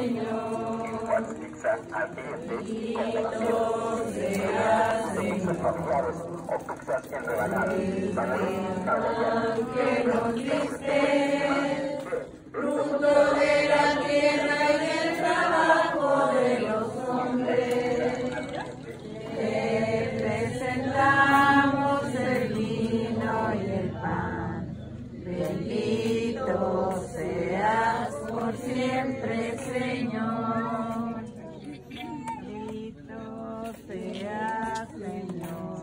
Señor. El cual fixa ardiente Bendito seas, Señor. familiares o pizzas en rebanadas. Que nos diste fruto de la tierra y del trabajo de los hombres. Te presentamos el vino y el pan. Bendito seas por siempre, Señor. Bendito seas, Señor.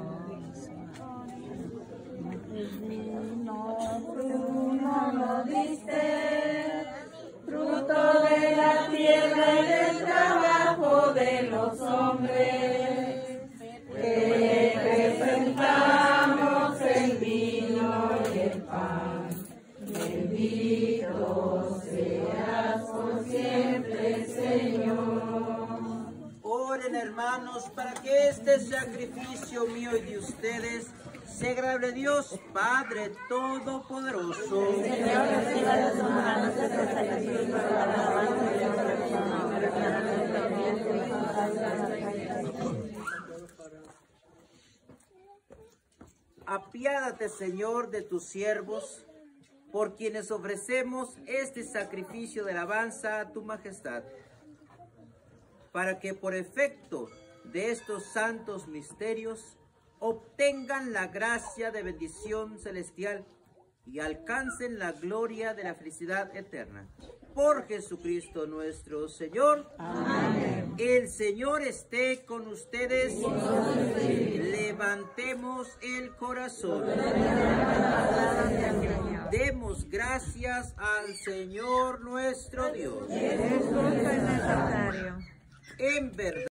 Tú no nos diste fruto de la tierra y del trabajo de los hombres. Te presentamos el vino y el pan. Bendito seas por siempre, Señor. Oren, hermanos, para que este sacrificio mío y de ustedes sea agradable a Dios Padre Todopoderoso. Apiádate, Señor, de tus siervos, por quienes ofrecemos este sacrificio de alabanza a tu majestad, para que por efecto de estos santos misterios obtengan la gracia de bendición celestial y alcancen la gloria de la felicidad eterna. Por Jesucristo nuestro Señor. Amén. El Señor esté con ustedes. Levantemos el corazón. Demos gracias al Señor nuestro Dios. En verdad.